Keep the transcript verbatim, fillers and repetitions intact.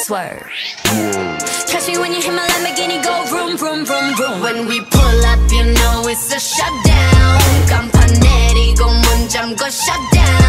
Swerve. Trust me when you hear my Lamborghini go vroom, vroom, vroom, vroom. When we pull up, you know it's a shutdown. 깜판 내리고 문 잠궈 shutdown.